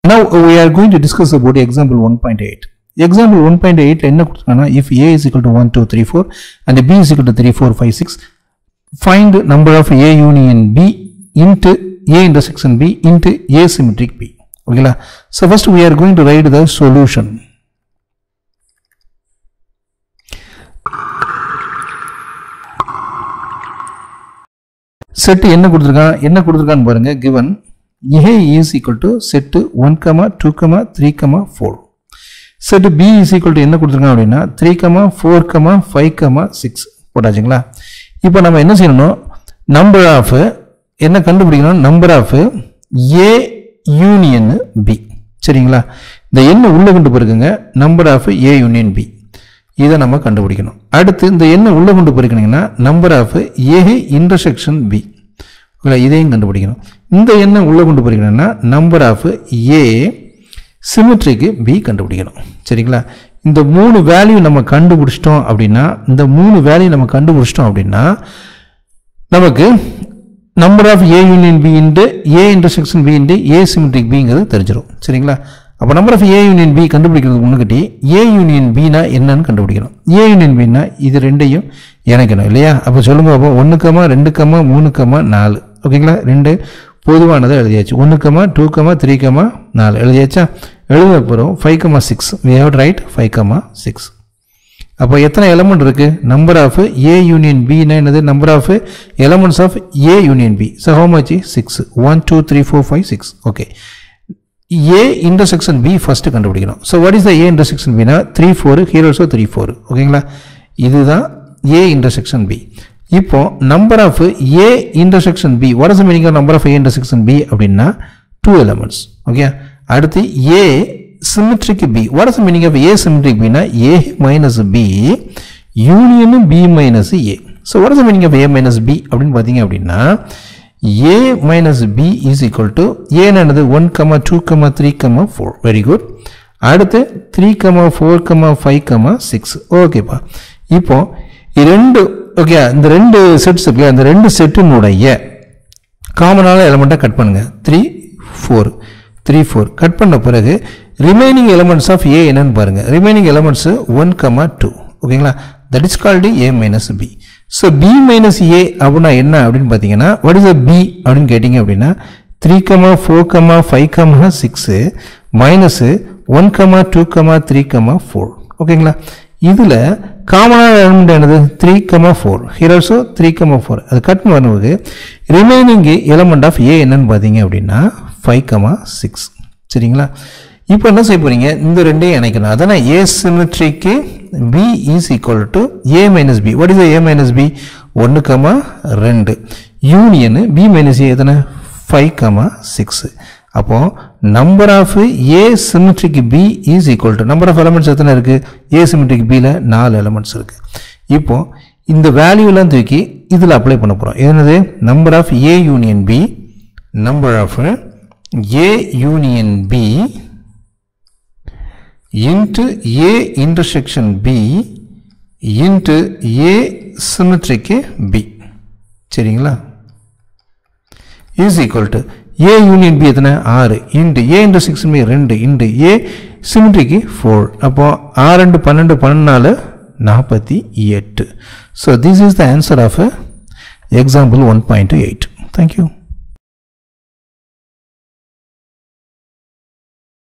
Now we are going to discuss about example 1.8. Example 1.8 என்ன கொடுத்திருக்கானா, if a is equal to 1 2 3 4 and b is equal to 3 4 5 6, find number of a union b into a intersection b into a symmetric b. Okay, so first we are going to write the solution. Set என்ன கொடுத்திருக்கான்னு பாருங்க. Given a is equal to set 1 2 3 4. Set b is equal to என்ன கொடுத்திருக்காங்க அப்படினா 3 4 5 6 போட்டாச்சுங்களா. இப்போ நம்ம என்ன செய்யணும், number of என்ன கண்டுபிடிக்கணும், number of a union b. சரிங்களா. இந்த என்ன உள்ள கொண்டு போயிருக்குங்க, number of a union b. இதை நம்ம கண்டுபிடிக்கணும். அடுத்து இந்த என்ன உள்ள கொண்டு போயிருக்கீங்கன்னா number of a intersection b. இதையும் கண்டுபிடிக்கணும். இந்த என்ன உள்ள கொண்டு போயிருக்கீங்கன்னா number of a symmetric b கண்டுபிடிக்கணும். சரிங்களா. இந்த மூணு வேல்யூ நம்ம கண்டுபிடிச்சிட்டோம் அப்படின்னா நமக்கு number of a union b into a intersection b into a symmetric bங்கிறது தெரிஞ்சிடும். சரிங்களா. அப்போ number of a union b கண்டுபிடிக்கிறதுக்கு முன்னாடி a யூனியன் b னா என்னன்னு கண்டுபிடிக்கணும். a யூனியன் b னா இது ரெண்டையும் இணைக்கணும் இல்லையா. அப்போ சொல்லுங்க, அப்போ 1 2 3 4. ஓகேங்களா. ரெண்டு பொதுவானதை எழுதியாச்சு. 1 2 3 4 எழுதியாச்சா. எழுத போகிறோம் 5 6. we have to write 5 6. அப்போ எத்தனை எலமெண்ட் இருக்கு, number of a union b னா என்னது, number of elements of a union b. so how much is 6. 1 2 3 4 5 6. Okay. a intersection b first கண்டுபிடிக்கணும். so what is the a intersection b னா 3 4. here also 3 4. ஓகேங்களா. இதுதான் a intersection b. இப்போ number of a intersection b, what is the meaning of number of a intersection b அப்படின்னா 2 elements. Okay. அடுத்து a symmetric b, what is the meaning of a symmetric b னா a minus b union b minus a. so what is the meaning of a minus b அப்படின்னு பார்த்தீங்க அப்படின்னா a minus b is equal to a என்னது 1 2 3 4. very good. அடுத்து 3 4 5 6. ஓகேப்பா. இப்போ இரண்டு okay, இந்த ரெண்டு செட்ஸ் இருக்கு, அந்த ரெண்டு செட்டினுடைய காமனான எலிமெண்ட்டை கட் பண்ணுங்க. 3 4 கட் பண்ண பிறகு ரிமைனிங் எலிமெண்ட்ஸ் ஆஃப் a என்னன்னு பாருங்க. Remaining elements 1 2. ஓகேங்களா. That is called a minus b. So b minus a அப்படின்னா என்ன அப்படின்னு பார்த்தீங்கன்னா, வாட் இஸ் b அப்படின்னு கேட்டிங்க அப்படின்னா 3 4 5 6 மைனஸ் 1 2 3 4. ஓகேங்களா. இதில் காமனான எலிமெண்ட் என்னது 3 4. here also 3 4. அது கட் பண்ணும்போது ரிமைனிங் எலிமெண்ட் ஆஃப் a என்னன்னு பார்த்தீங்க அப்படின்னா 5 6. சரிங்களா. இப்போ என்ன செய்ய போறீங்க, இந்த ரெண்டையும் இணைக்கணும். அதான a symmetric b is equal to a minus b. what is the a minus b? 1 2 union b minus a எத்தனை 5 6. அப்போ number of a symmetric b is equal to number of elements எத்தனை இருக்கு, a சிமெட்ரிக் b ல 4 elements இருக்கு. இப்போ இந்த value எல்லாம் தூக்கி இதில் அப்ளை பண்ண போறோம். என்னது, number of a union b, number of a union b into a intersection b into a symmetric b. சரிங்களா. is equal to a union b எத்தனை 6 into a intersection b 2 into a symmetric 4. அப்போ 6 2 12 14 48. so this is the answer of example 1.8. thank you.